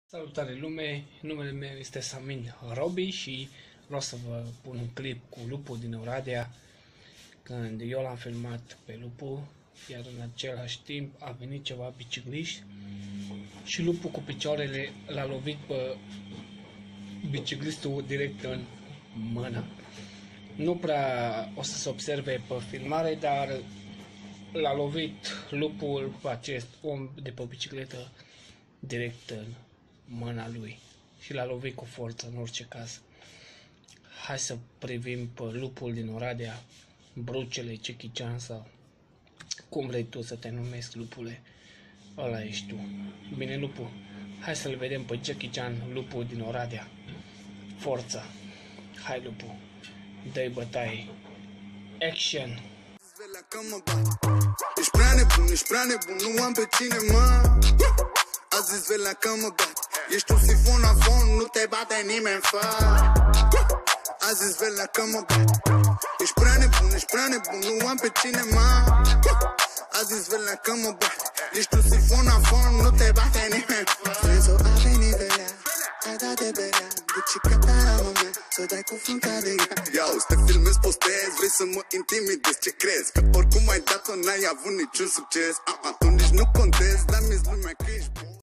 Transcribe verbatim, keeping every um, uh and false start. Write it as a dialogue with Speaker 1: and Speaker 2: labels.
Speaker 1: Salutare lume, numele meu este Samin Robi și vreau să vă pun un clip cu lupul din Oradea, când eu l-am filmat pe lupul, iar în același timp a venit ceva bicicliști și lupul cu picioarele l-a lovit pe biciclistul direct în mână. Nu prea o să se observe pe filmare, dar l-a lovit lupul pe acest om de pe bicicletă direct în mâna lui și l-a lovit cu forță în orice caz. Hai să privim pe lupul din Oradea, Brucele, Jackie Chan sau cum vrei tu să te numesc, lupule, ăla ești tu. Bine, lupul, hai să-l vedem pe Jackie Chan, lupul din Oradea. Forța, hai lupul, dă-i bătaie, action!
Speaker 2: Ești prea nebun, ești prea nebun, nu am pe cine, mă. Azi îți vezi la că mă bat. Ești un sifonafon, nu te bate nimeni, fă. Azi îți vezi la că mă bat. Ești prea nebun, ești prea nebun, nu am pe cine, mă. Azi îți vezi la că mă bat. Ești un sifonafon, nu te bate nimeni, fă. Vrezo a venit de ea, a dat de berea. Bucica la mea, să dai cu frunta de ea. Iau, să te filmez, postez, vrei să mă intimidezi, ce crezi? Că oricum ai dat-o, n-ai avut niciun succes. A, a, tu nici nu contezi, dar mi-ți lumea că ești bun.